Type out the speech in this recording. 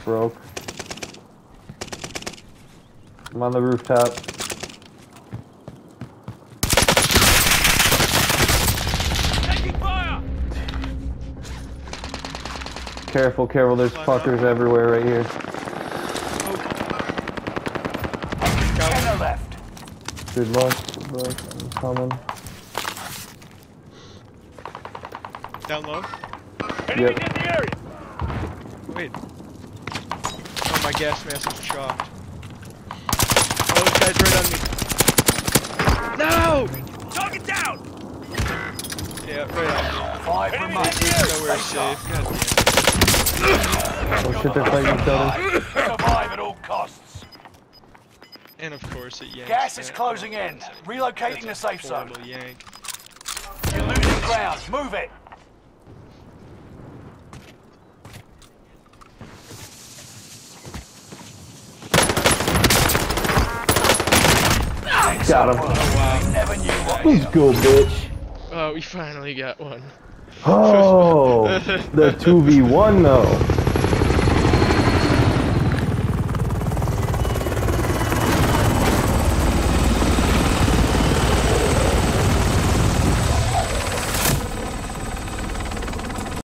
Broke. I'm on the rooftop. Taking fire! Careful, careful, there's fuckers everywhere right here. Ten left. Good luck, I'm coming. Down low? Yep. In the area! Wait. Oh, my gas mask is chopped. Oh, this guy's right on me. No! Target down! Yeah, right on me. 5 remain. Nowhere safe. God Oh shit, they're fighting each other. Survive at all costs. damn. And of course it yanks. Gas is that. closing in. Relocating the That's safe a zone. horrible yank. You're losing ground. Move it. Got him. Oh, wow. Never knew what Let's go, bitch. Oh, we finally got one. Oh, the 2v1 though.